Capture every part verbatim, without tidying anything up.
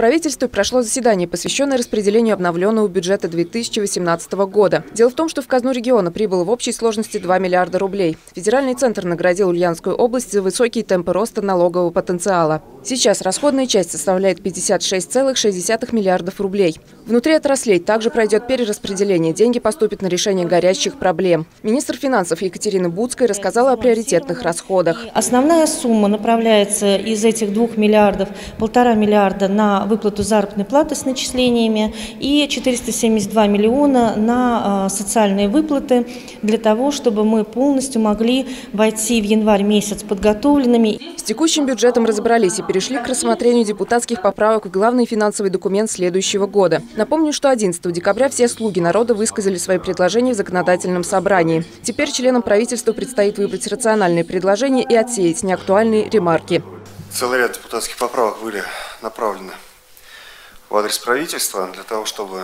правительстве прошло заседание, посвященное распределению обновленного бюджета две тысячи восемнадцатого года. Дело в том, что в казну региона прибыло в общей сложности два миллиарда рублей. Федеральный центр наградил Ульяновскую область за высокие темпы роста налогового потенциала. Сейчас расходная часть составляет пятьдесят шесть целых шесть десятых миллиардов рублей. Внутри отраслей также пройдет перераспределение. Деньги поступят на решение горящих проблем. Министр финансов Екатерина Буцкая рассказала о приоритетных расходах. Основная сумма направляется из этих двух миллиардов, полтора миллиарда на выплату заработной платы с начислениями и четыреста семьдесят два миллиона на социальные выплаты для того, чтобы мы полностью могли войти в январь месяц подготовленными. С текущим бюджетом разобрались и перешли к рассмотрению депутатских поправок в главный финансовый документ следующего года. Напомню, что одиннадцатого декабря все слуги народа высказали свои предложения в законодательном собрании. Теперь членам правительства предстоит выбрать рациональные предложения и отсеять неактуальные ремарки. Целый ряд депутатских поправок были направлены в адрес правительства для того, чтобы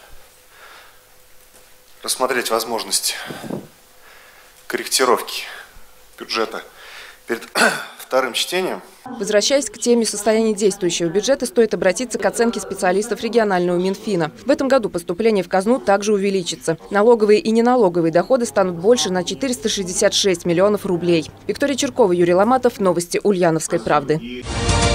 рассмотреть возможность корректировки бюджета перед вторым чтением. Возвращаясь к теме состояния действующего бюджета, стоит обратиться к оценке специалистов регионального Минфина. В этом году поступление в казну также увеличится. Налоговые и неналоговые доходы станут больше на четыреста шестьдесят шесть миллионов рублей. Виктория Черкова, Юрий Ломатов. Новости Ульяновской правды.